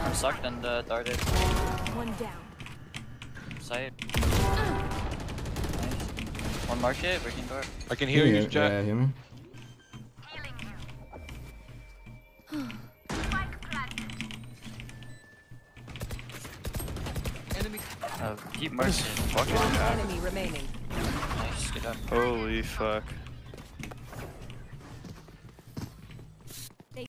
I'm sucked and darted. One down. Sight. Nice. One market, breaking door. I can hear you, Yeah, Jack. hear me. Keep marching. One enemy remaining. Nice, good job. Holy fuck.